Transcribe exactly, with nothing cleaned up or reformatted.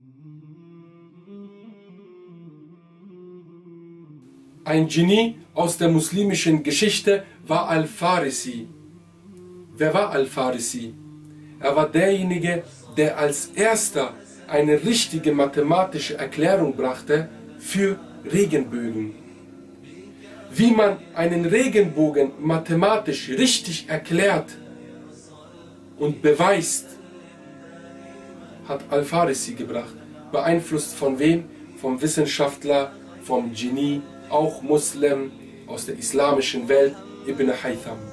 Ein Genie aus der muslimischen Geschichte war Al-Farisi. Wer war Al-Farisi? Er war derjenige, der als erster eine richtige mathematische Erklärung brachte für Regenbögen. Wie man einen Regenbogen mathematisch richtig erklärt und beweist, hat Al-Farisi gebracht. Beeinflusst von wem? Vom Wissenschaftler, vom Genie, auch Muslim aus der islamischen Welt, Ibn Haytham.